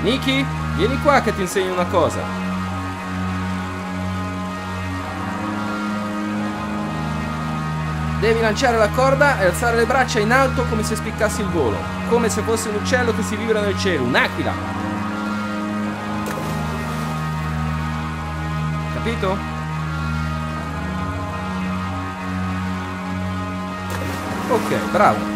Nikki, vieni qua che ti insegno una cosa. Devi lanciare la corda e alzare le braccia in alto come se spiccassi il volo. Come se fosse un uccello che si vibra nel cielo, un'aquila. Capito? Ok, bravo.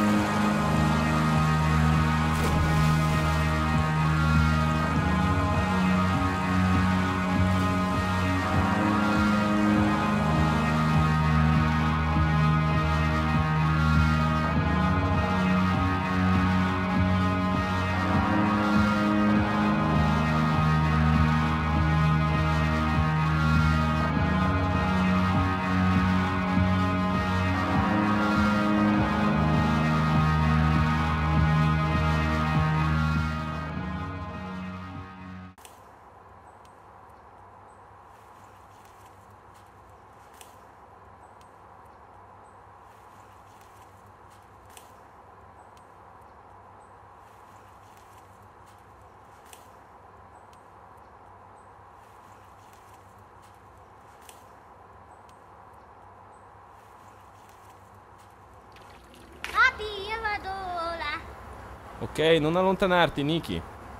Io vado là. Ok, non allontanarti, Nikki.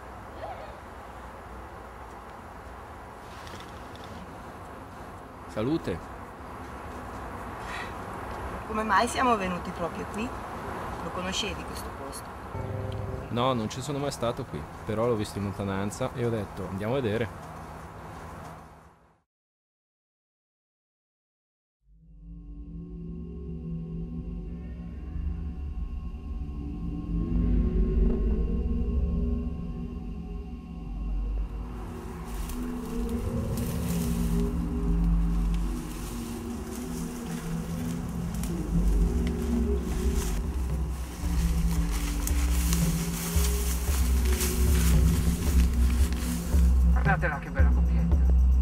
Salute. Come mai siamo venuti proprio qui? Lo conoscevi questo posto? No, non ci sono mai stato qui. Però l'ho visto in lontananza e ho detto, andiamo a vedere. Guardatela che bella coppietta.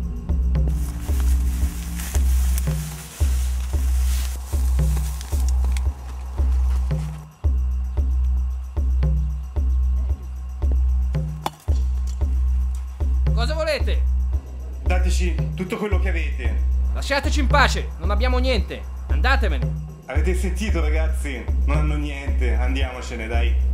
Cosa volete? Dateci tutto quello che avete. Lasciateci in pace, non abbiamo niente. Andatevene. Avete sentito, ragazzi? Non hanno niente. Andiamocene, dai.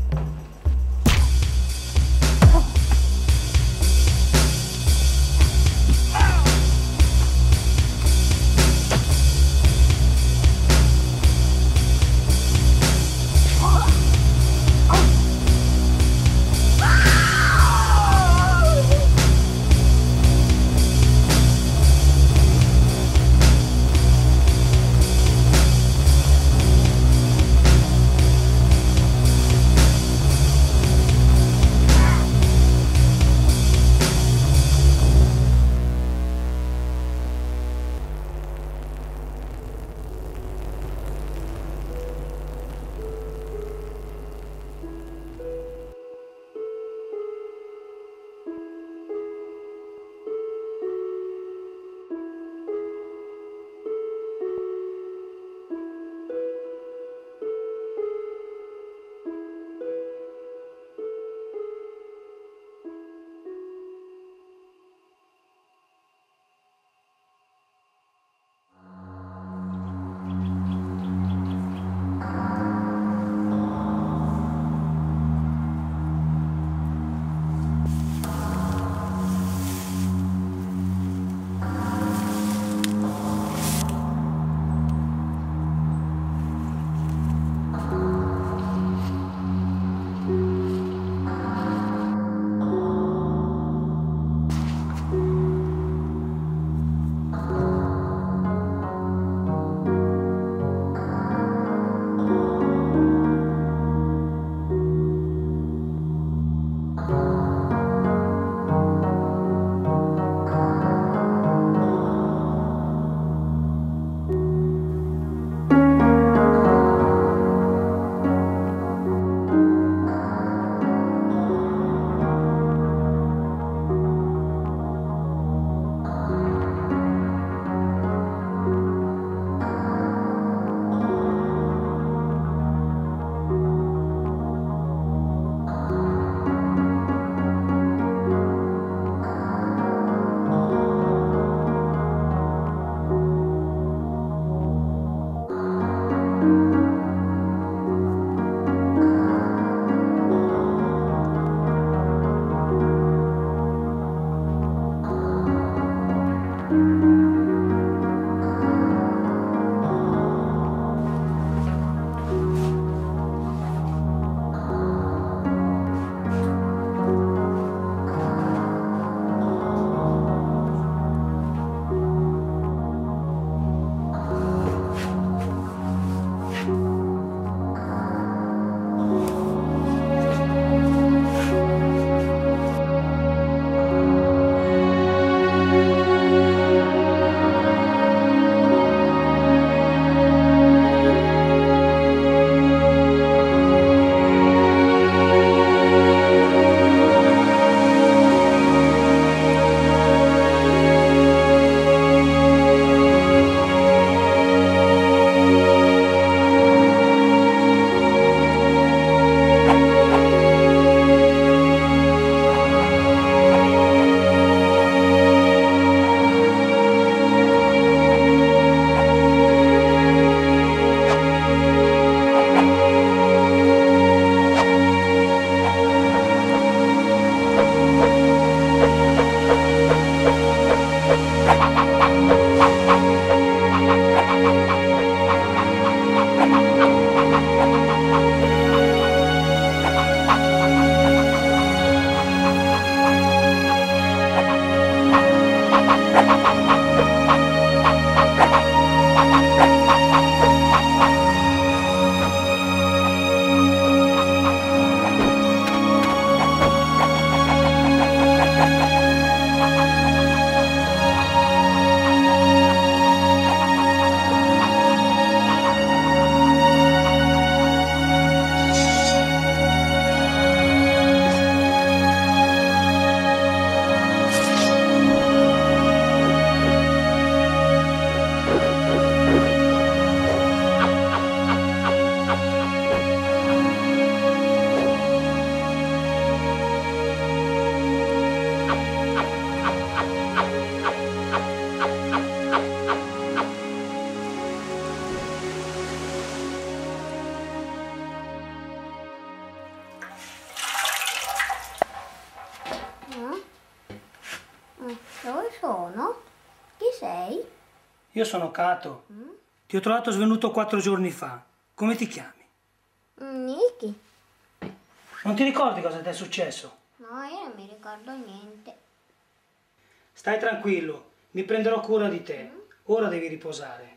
Dove sono? Chi sei? Io sono Cato. Ti ho trovato svenuto 4 giorni fa. Come ti chiami? Niki. Non ti ricordi cosa ti è successo? No, io non mi ricordo niente. Stai tranquillo, mi prenderò cura di te. Ora devi riposare.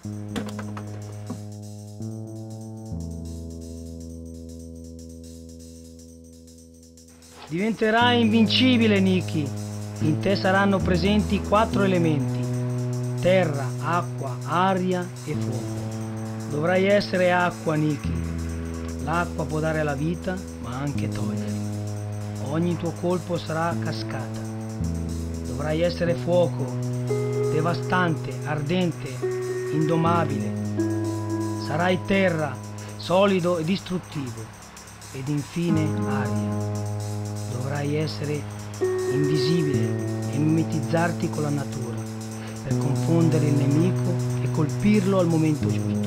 Diventerai invincibile, Nikki. In te saranno presenti 4 elementi: terra, acqua, aria e fuoco. Dovrai essere acqua, Nikki. L'acqua può dare la vita, ma anche togliere. Ogni tuo colpo sarà cascata. Dovrai essere fuoco, devastante, ardente, indomabile. Sarai terra, solido e distruttivo. Ed infine aria. Dovrai essere invisibile e mimetizzarti con la natura per confondere il nemico e colpirlo al momento giusto.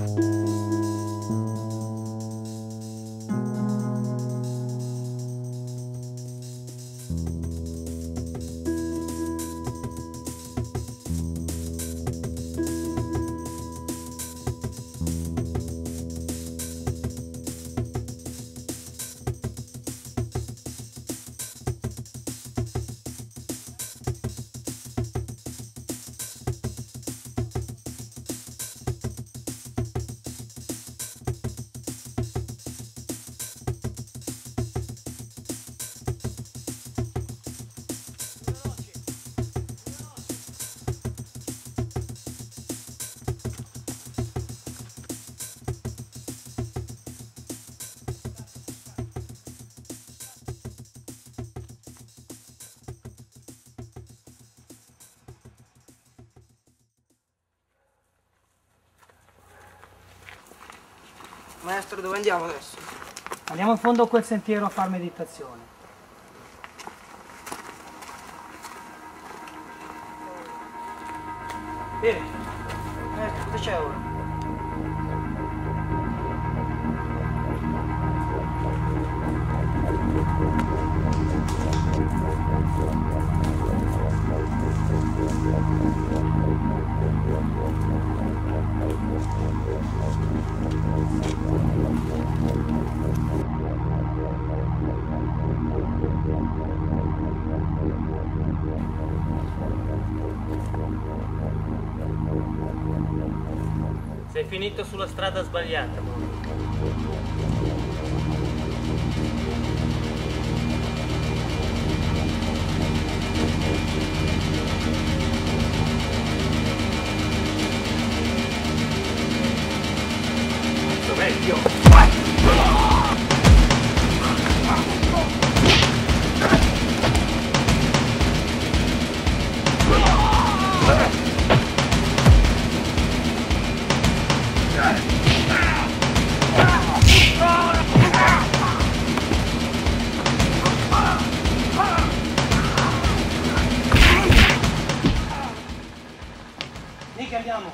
Maestro, dove andiamo adesso? Andiamo in fondo a quel sentiero a far meditazione. Bene. Maestro, cosa c'è ora? Sei finito sulla strada sbagliata, Vecchio! Nick, andiamo.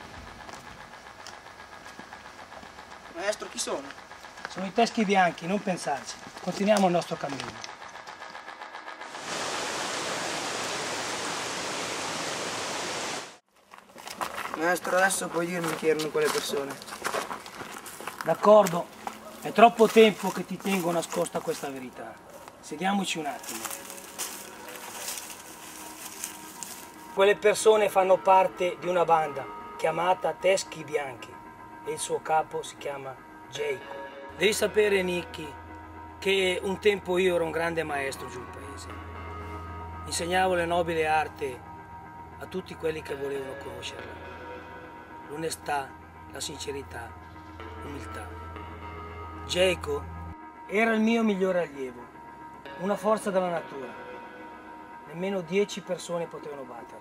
Maestro, chi sono? Sono i teschi bianchi, non pensarci. Continuiamo il nostro cammino. Maestro, adesso puoi dirmi chi erano quelle persone? D'accordo, è troppo tempo che ti tengo nascosta questa verità. Sediamoci un attimo. Quelle persone fanno parte di una banda chiamata Teschi Bianchi e il suo capo si chiama Jayco. Devi sapere, Nicky, che un tempo io ero un grande maestro giù in paese. Insegnavo le nobili arti a tutti quelli che volevano conoscerla. L'onestà, la sincerità, l'umiltà. Jayco era il mio migliore allievo, una forza della natura. Nemmeno 10 persone potevano batterlo.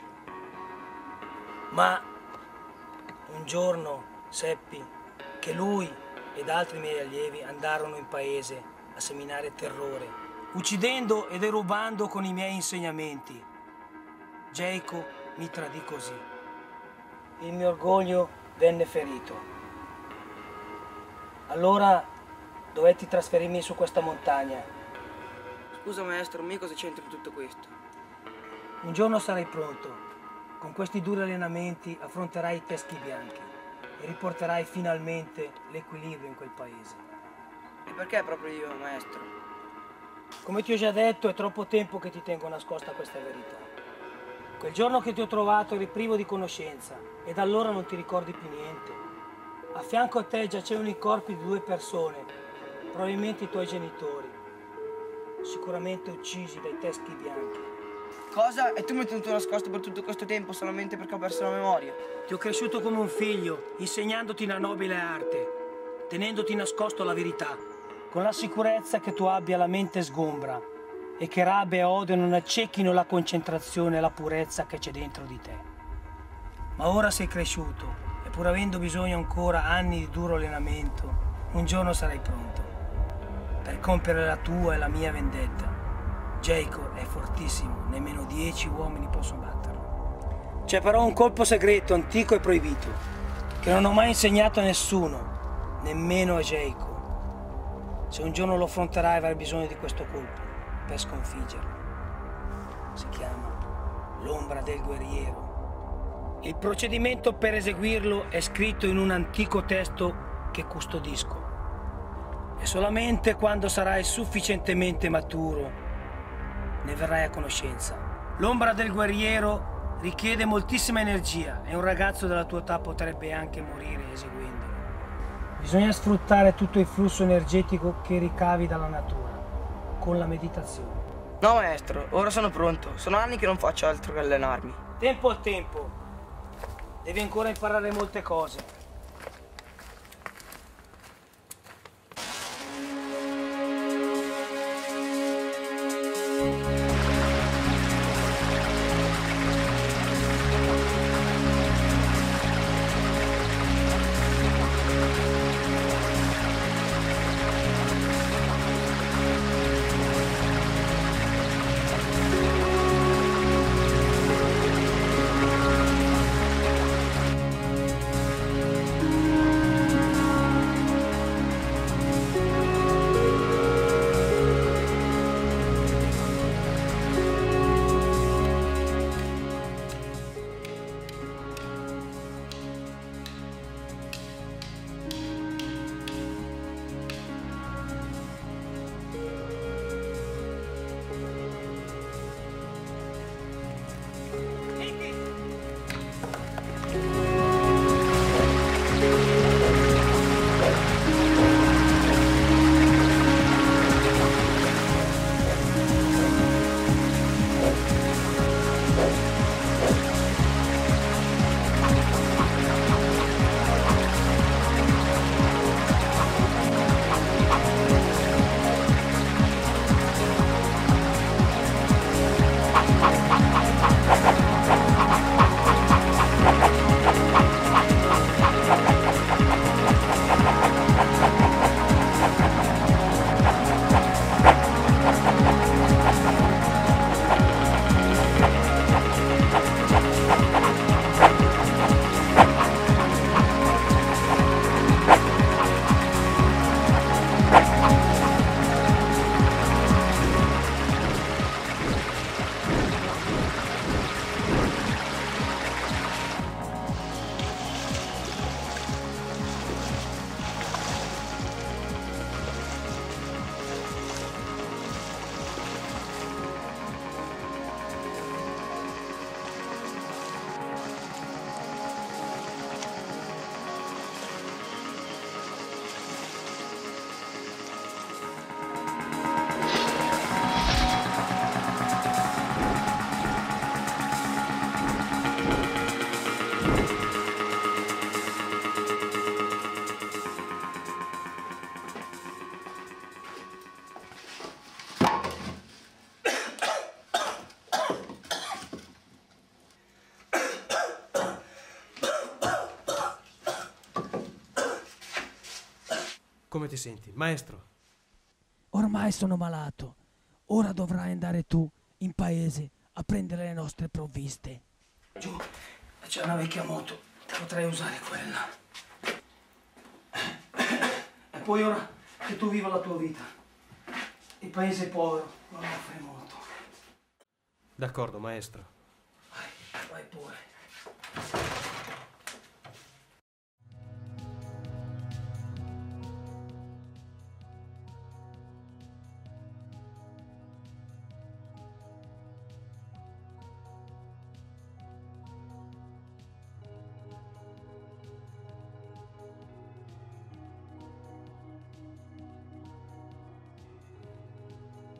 Ma un giorno seppi che lui ed altri miei allievi andarono in paese a seminare terrore, uccidendo e derubando con i miei insegnamenti. Jayco mi tradì così. Il mio orgoglio venne ferito. Allora dovetti trasferirmi su questa montagna. Scusa maestro, ma io cosa c'entro in tutto questo? Un giorno sarai pronto. Con questi duri allenamenti affronterai i teschi bianchi e riporterai finalmente l'equilibrio in quel paese. E perché proprio io, maestro? Come ti ho già detto, è troppo tempo che ti tengo nascosta questa verità. Quel giorno che ti ho trovato eri privo di conoscenza e da allora non ti ricordi più niente. A fianco a te giacevano i corpi di 2 persone, probabilmente i tuoi genitori, sicuramente uccisi dai teschi bianchi. Cosa? E tu mi hai tenuto nascosto per tutto questo tempo solamente perché ho perso la memoria? Ti ho cresciuto come un figlio, insegnandoti una nobile arte, tenendoti nascosto la verità, con la sicurezza che tu abbia la mente sgombra e che rabbia e odio non accecchino la concentrazione e la purezza che c'è dentro di te. Ma ora sei cresciuto e pur avendo bisogno ancora anni di duro allenamento, un giorno sarai pronto per compiere la tua e la mia vendetta. Jacob è fortissimo, nemmeno 10 uomini possono batterlo. C'è però un colpo segreto, antico e proibito, che non ho mai insegnato a nessuno, nemmeno a Jacob. Se un giorno lo affronterai avrai bisogno di questo colpo per sconfiggerlo. Si chiama l'ombra del guerriero. Il procedimento per eseguirlo è scritto in un antico testo che custodisco. E solamente quando sarai sufficientemente maturo ne verrai a conoscenza. L'ombra del guerriero richiede moltissima energia e un ragazzo della tua età potrebbe anche morire eseguendolo. Bisogna sfruttare tutto il flusso energetico che ricavi dalla natura, con la meditazione. No maestro, ora sono pronto. Sono anni che non faccio altro che allenarmi. Tempo al tempo. Devi ancora imparare molte cose. Come ti senti, maestro? Ormai sono malato. Ora dovrai andare tu in paese a prendere le nostre provviste. Giù, c'è una vecchia moto. Potrei usare quella. E poi ora che tu viva la tua vita, il paese è povero, non offre molto. D'accordo, maestro. Vai pure.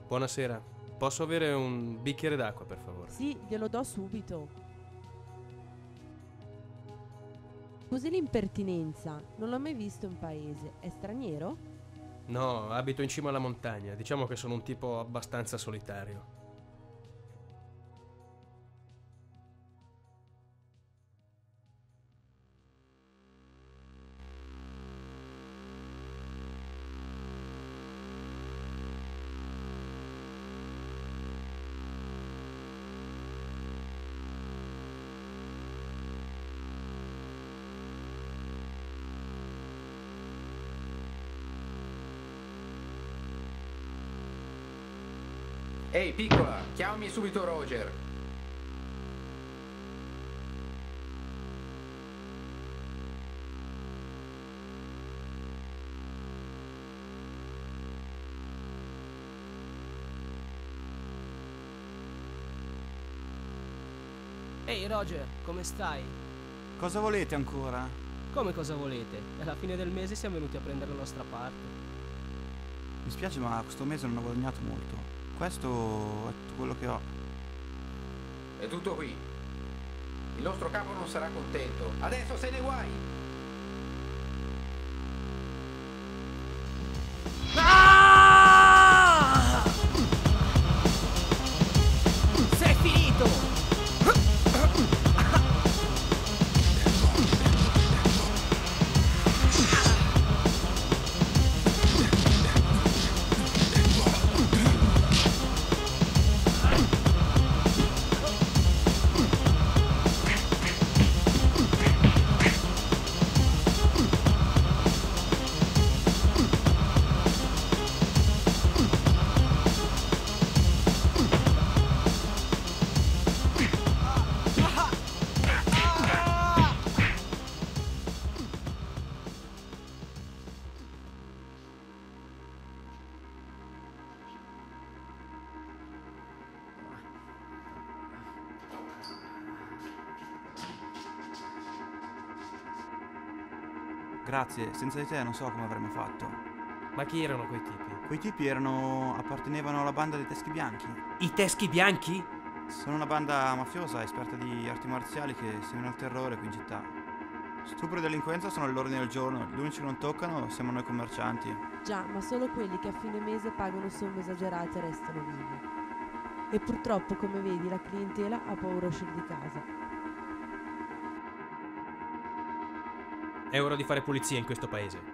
Buonasera. Posso avere un bicchiere d'acqua, per favore? Sì, glielo do subito. Scusi l'impertinenza, non l'ho mai visto in paese. È straniero? No, abito in cima alla montagna. Diciamo che sono un tipo abbastanza solitario. Ehi, piccola, chiamami subito Roger. Ehi Roger, come stai? Cosa volete ancora? Come cosa volete? Alla fine del mese siamo venuti a prendere la nostra parte. Mi spiace, ma questo mese non ho guadagnato molto. Questo è tutto quello che ho. È tutto qui. Il nostro capo non sarà contento. Adesso se ne guai! Ah! Sei finito! Grazie, senza di te non so come avremmo fatto. Ma chi erano quei tipi? Quei tipi appartenevano alla banda dei Teschi Bianchi. I Teschi Bianchi? Sono una banda mafiosa esperta di arti marziali che seminò il terrore qui in città. Stupro e delinquenza sono all'ordine del giorno, gli unici che non toccano siamo noi commercianti. Già, ma solo quelli che a fine mese pagano somme esagerate restano vivi. E purtroppo, come vedi, la clientela ha paura a uscire di casa. È ora di fare pulizia in questo paese.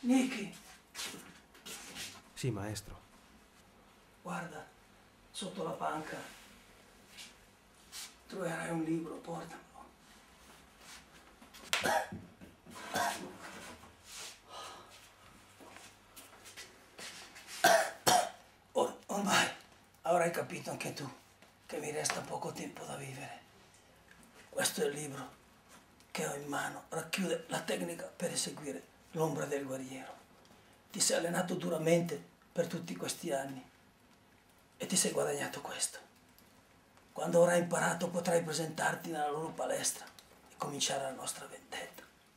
Nicky, Sì, maestro. guarda, sotto la panca troverai un libro, portamelo. Ormai avrai capito anche tu che mi resta poco tempo da vivere. Questo è il libro che ho in mano, racchiude la tecnica per eseguire l'ombra del guerriero. Ti sei allenato duramente per tutti questi anni e ti sei guadagnato questo. Quando avrai imparato potrai presentarti nella loro palestra e cominciare la nostra vendetta.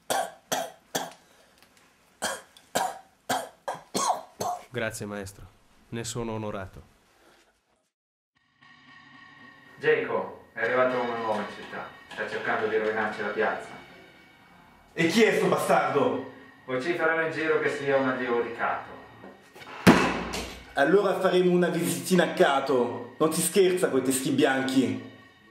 Grazie, maestro. Ne sono onorato. Jayco, è arrivato uno nuovo in città. Sta cercando di rovinarci la piazza. E chi è sto bastardo? Vociferano in giro che sia un allievo di Cato. Allora faremo una visitina a Cato. Non si scherza coi teschi bianchi.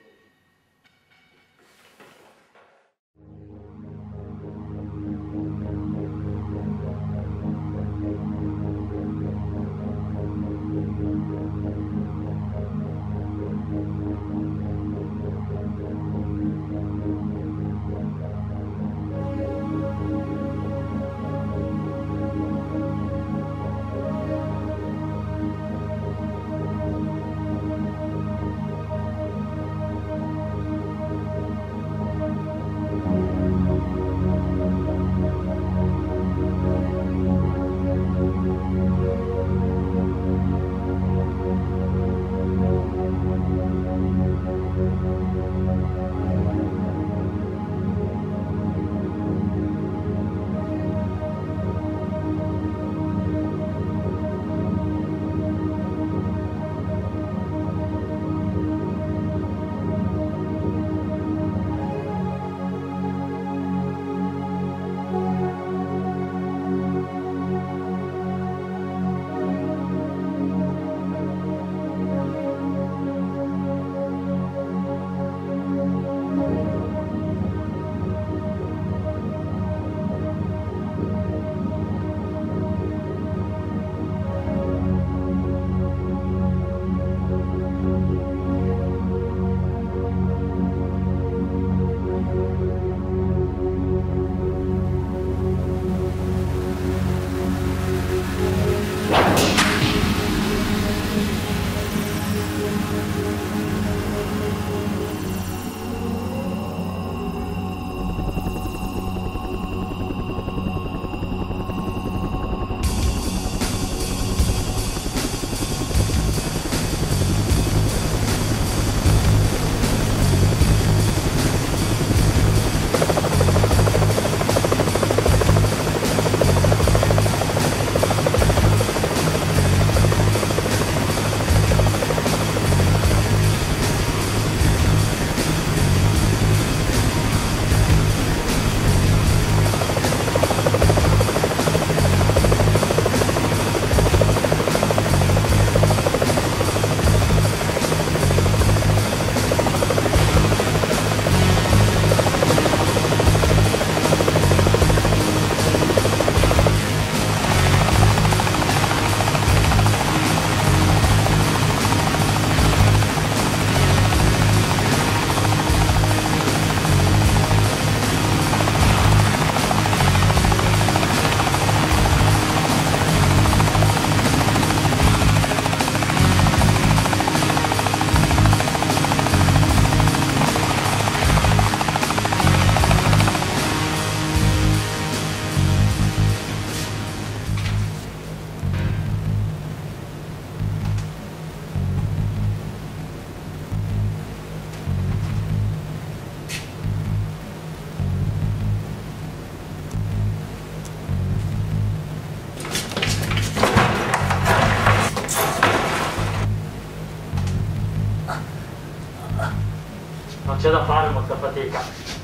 Non c'è da fare molta fatica.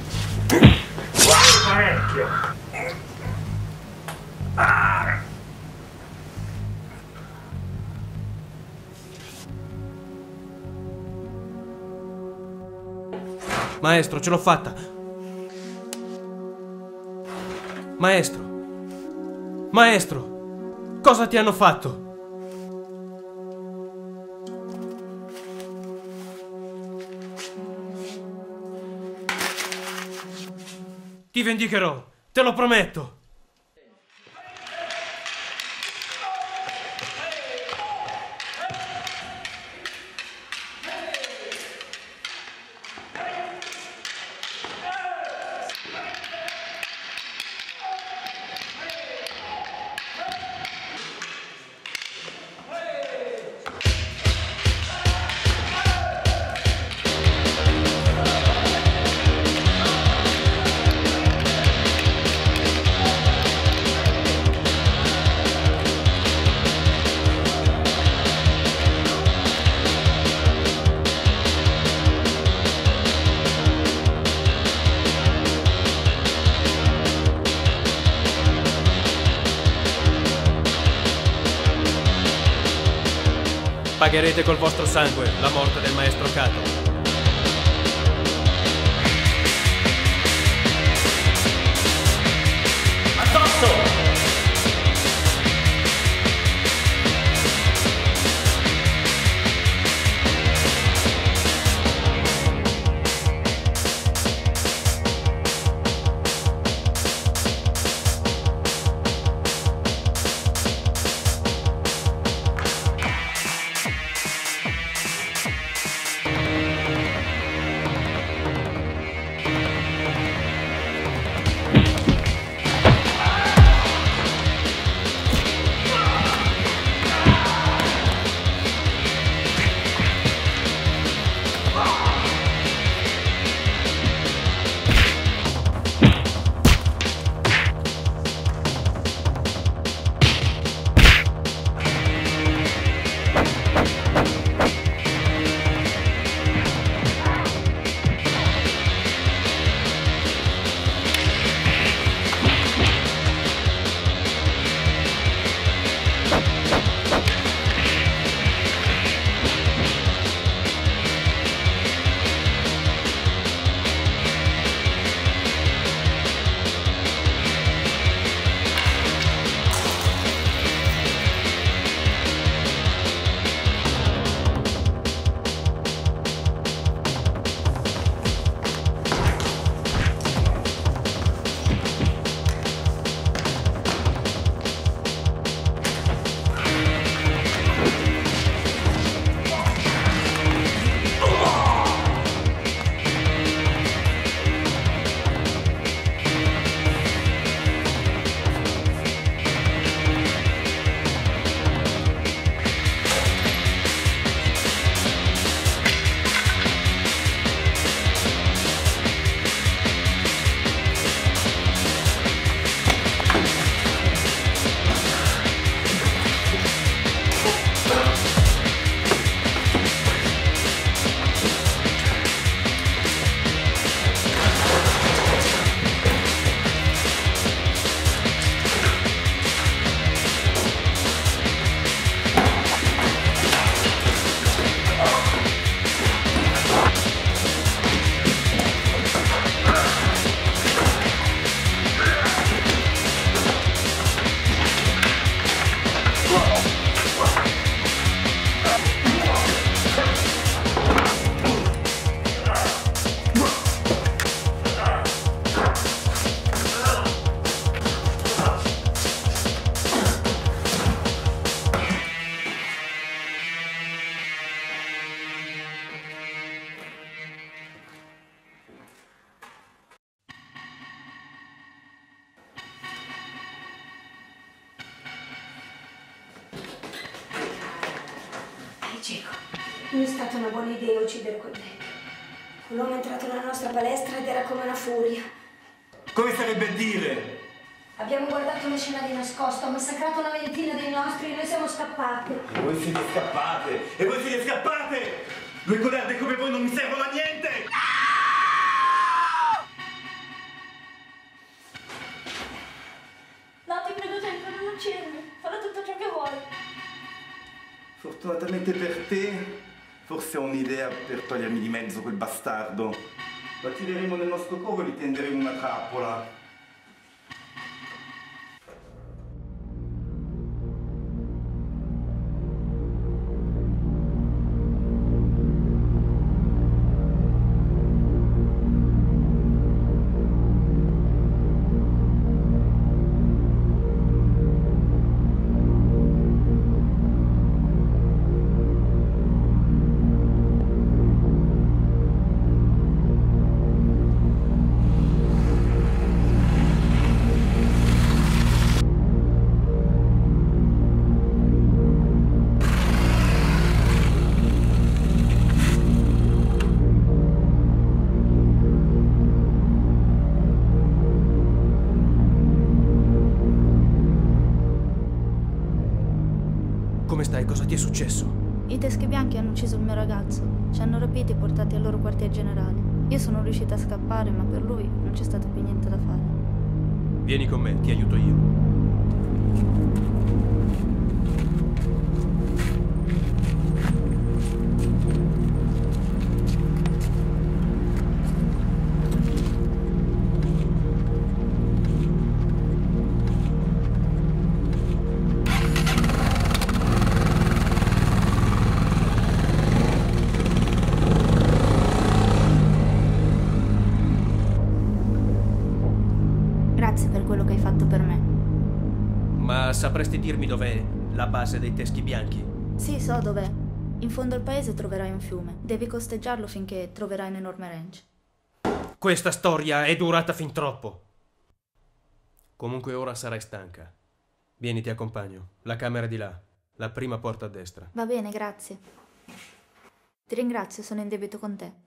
Parecchio. Maestro, ce l'ho fatta. Maestro. Maestro, cosa ti hanno fatto? Ti vendicherò, te lo prometto. Pagherete col vostro sangue la morte del maestro Kato. Addosso! Geiko, non è stata una buona idea uccidere quel vecchio. Quell'uomo è entrato nella nostra palestra ed era come una furia. Come sarebbe a dire? Abbiamo guardato la scena di nascosto, ha massacrato una ventina dei nostri e noi siamo scappati. E voi siete scappate! E voi siete scappate! Due codarde come voi non mi servono a niente! No, ti prego sempre, non uccidermi. Farò tutto ciò che vuoi. Fortunatamente per te, forse ho un'idea per togliermi di mezzo quel bastardo. Lo tireremo nel nostro covo e gli tenderemo una trappola. stai? Cosa ti è successo? I teschi bianchi hanno ucciso il mio ragazzo. Ci hanno rapiti e portati al loro quartier generale. Io sono riuscita a scappare, ma per lui non c'è stato più niente da fare. Vieni con me, ti aiuto io. Grazie per quello che hai fatto per me. Ma sapresti dirmi dov'è la base dei teschi bianchi? Sì, so dov'è. In fondo al paese troverai un fiume. Devi costeggiarlo finché troverai un enorme ranch. Questa storia è durata fin troppo. Comunque ora sarai stanca. Vieni, ti accompagno. La camera è di là. La prima porta a destra. Va bene, grazie. Ti ringrazio, sono in debito con te.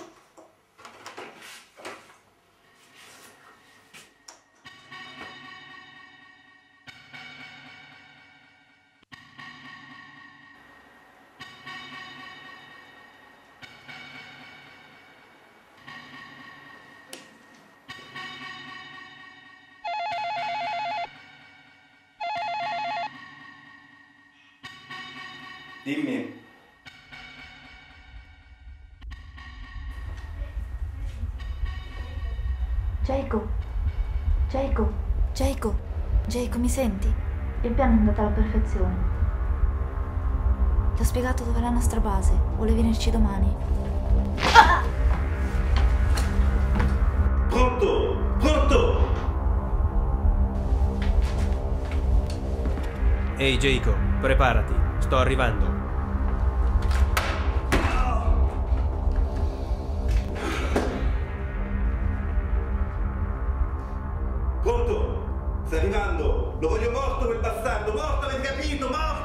Dimmi. Jacob, mi senti? Il piano è andato alla perfezione. Ti ho spiegato dov'è la nostra base. Vuole venirci domani. Pronto! Pronto! Ehi Jacob, preparati. Sto arrivando. Pronto? Sta arrivando! Lo voglio morto quel bastardo! Morto, avete capito? Morto!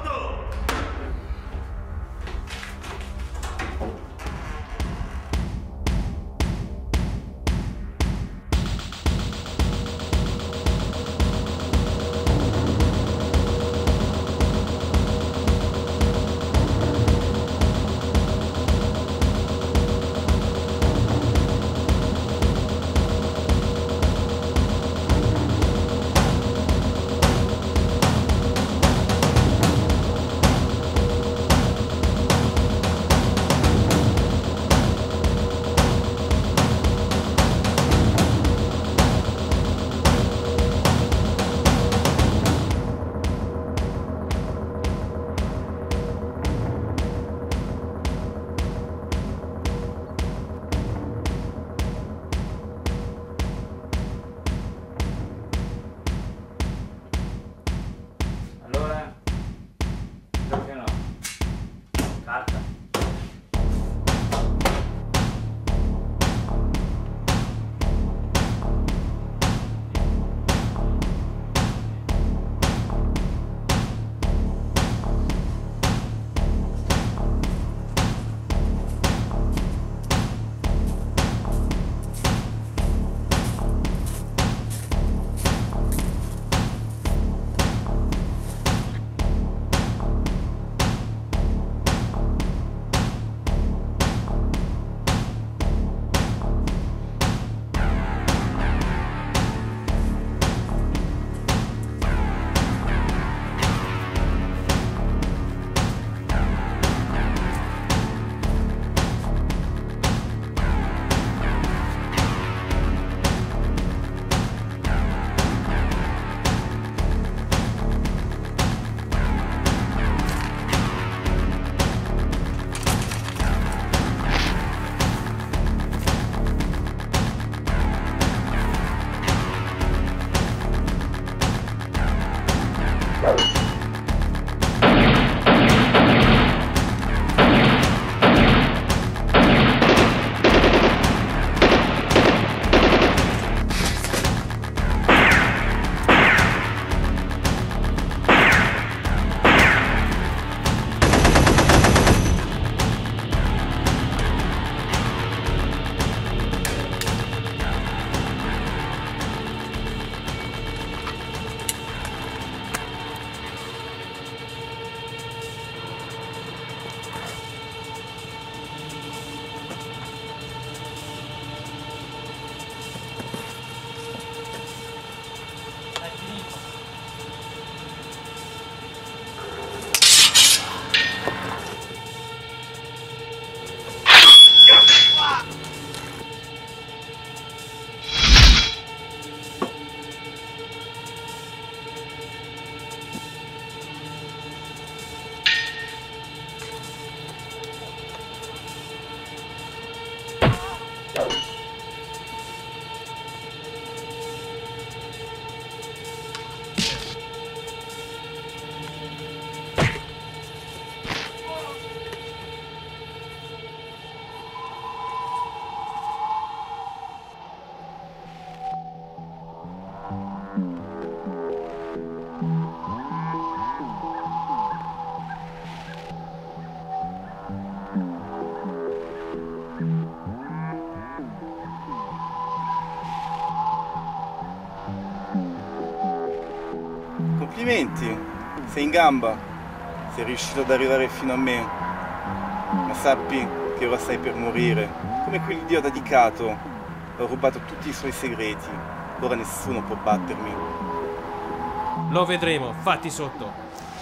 Complimenti, sei in gamba, sei riuscito ad arrivare fino a me, ma sappi che ora stai per morire, come quell'idiota di Cato. Ho rubato tutti i suoi segreti, ora nessuno può battermi. Lo vedremo, fatti sotto.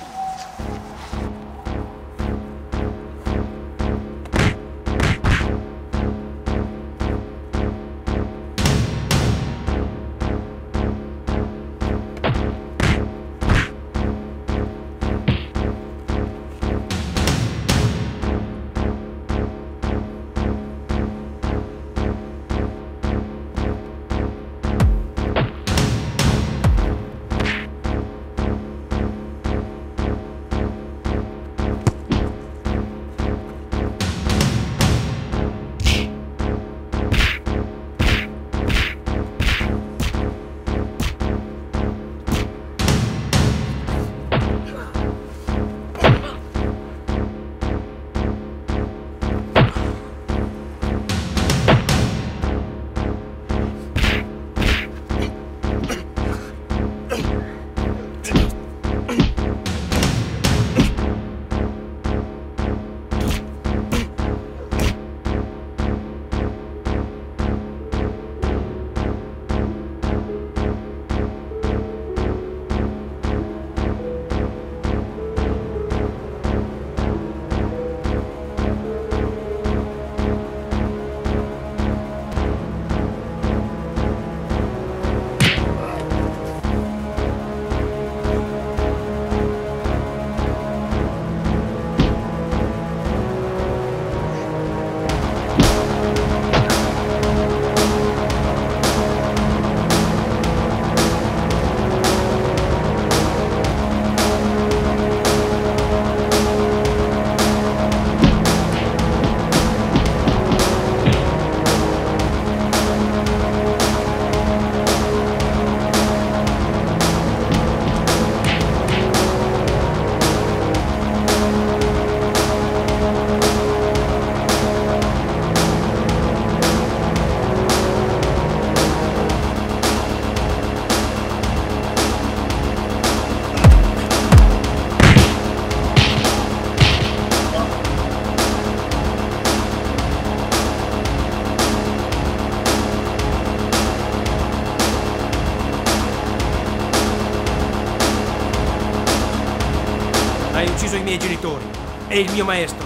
Hai ucciso i miei genitori e il mio maestro.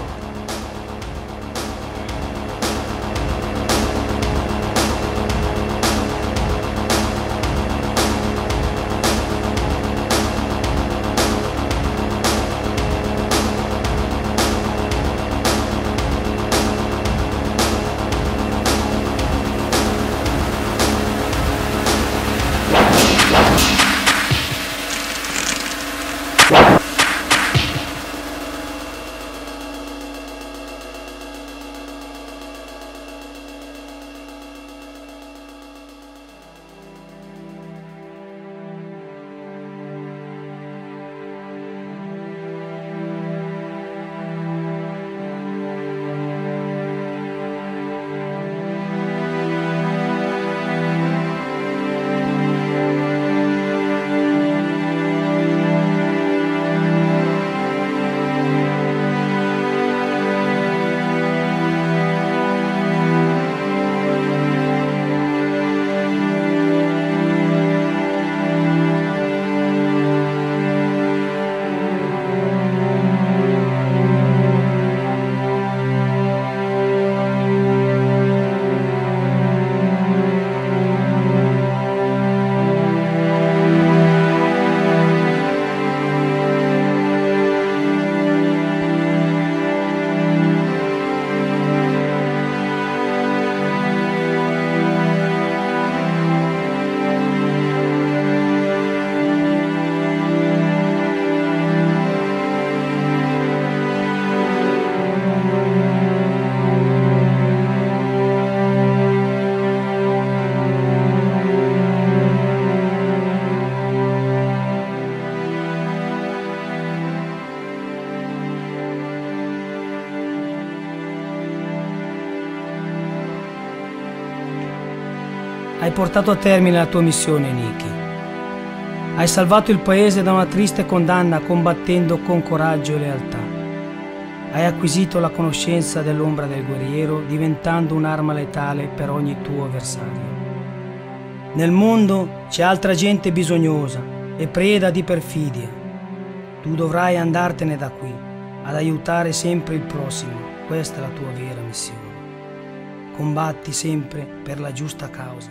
Hai portato a termine la tua missione, Nikki. Hai salvato il paese da una triste condanna combattendo con coraggio e lealtà. Hai acquisito la conoscenza dell'ombra del guerriero, diventando un'arma letale per ogni tuo avversario. Nel mondo c'è altra gente bisognosa e preda di perfidie. Tu dovrai andartene da qui, ad aiutare sempre il prossimo. Questa è la tua vera missione. Combatti sempre per la giusta causa.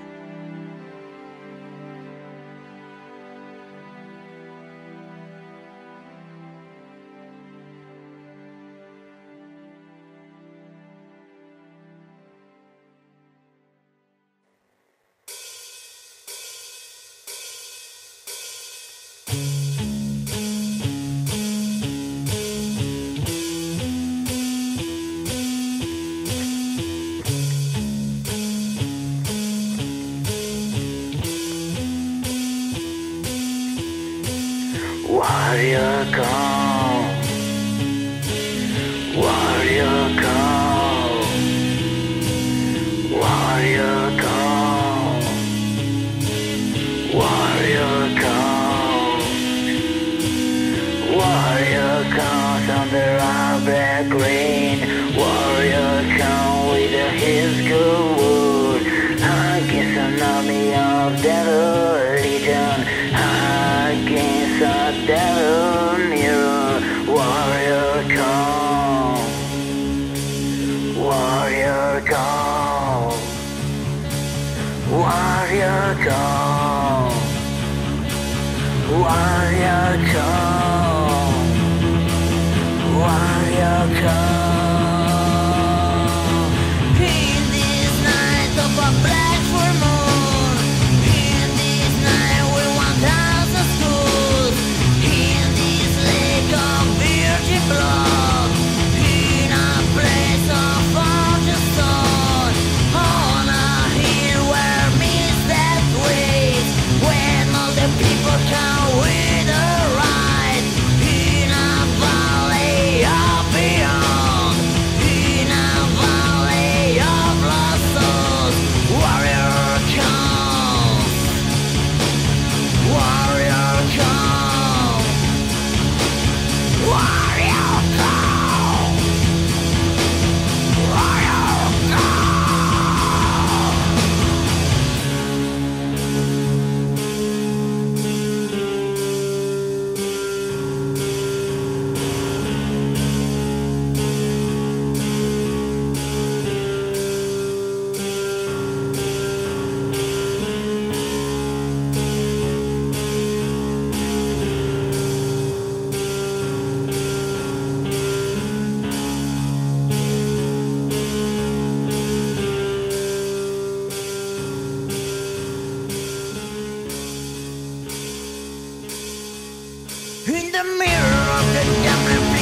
Warrior call, warrior call, warrior call, warrior call, warrior calls on the red green, warrior call with a Hisco wood, against an army of devil legion, against a devil mirror, warrior call, warrior call, warrior call, warrior call, warrior call. In this night of a black full moon, in this night we want house of schools, in this lake of virgin blood, in a place of forged stone, on a hill where mist that waits, when all the people come with a ride, in a valley of beyond, in a valley of lost souls, warrior comes, warrior comes, warrior comes, warrior comes. In the mirror of the damn